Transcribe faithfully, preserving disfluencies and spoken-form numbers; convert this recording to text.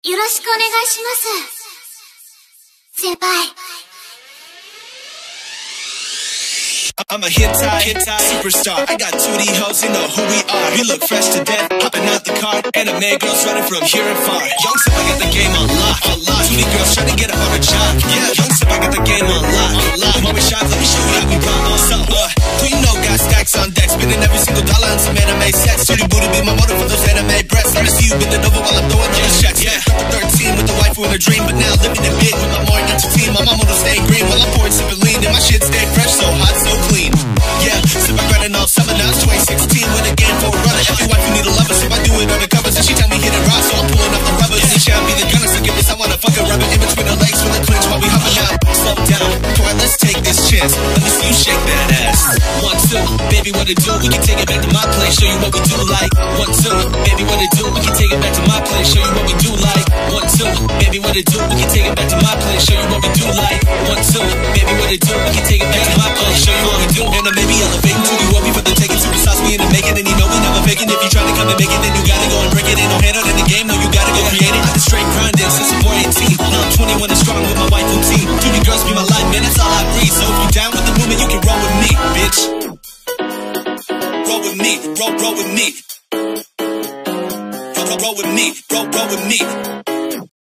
よろしくお願いします。先輩。 I'm a hit type, superstar. I got two D hoes, you know who we are. We look fresh to death, hopping out the car. Anime girls running from here and far. Young Sip, I got the game on lock. two D girls trying to get up on a job. Yeah, Young Sip, I got the game on lock. I'm always shy, let me show you how we rock. So, uh, who you know got stacks on deck? Spending every single dollar on some anime sex. two D booty be my motive for those anime breasts. Let me see you bending over while I'm throwing on the checks. Yeah, thirteen with the waifu in a dream, but now living in big with my more ninja team. My mama don't stay green while I'm pouring sipping lean, and my shit stay fresh, so hot, so clean. Yeah, sip I grinding all summer, now it's twenty sixteen. With a game for a runner, every wife you need a lover. So if I do it on the covers, and she tell me hit it raw, so I'm pulling up the rubbers. And she I be the gunner, so give this, I wanna fuck her, rub it in between her legs with a clinch while we hopping out. Slow down, come on, let's take this chance. Let me see you shake that ass. One, two, baby, what it do? We can take it back to my place, show you what we do like. One, two, baby, what it do? We can take it back to my place, show you what we do like. One, two, baby, what it do? We can take it back to my place, show you what we do like. One, two, baby, what it do? We can take it back to my place, show you what we do. And I maybe elevating to the world before they take it to the sauce. We in the making, and you know we never faking. If you try to come and make it, then you gotta go and break it. Ain't no handle in the game, no, you gotta go create it. I've been straight grinding since I'm four eighteen. Now I'm twenty-one and strong with my waifu team. two D girls be my life, man, that's all I breathe. So if you down with the movement, you can roll with me, bitch. Roll with me, roll, roll with me. Roll, roll, roll with me, roll, roll with me.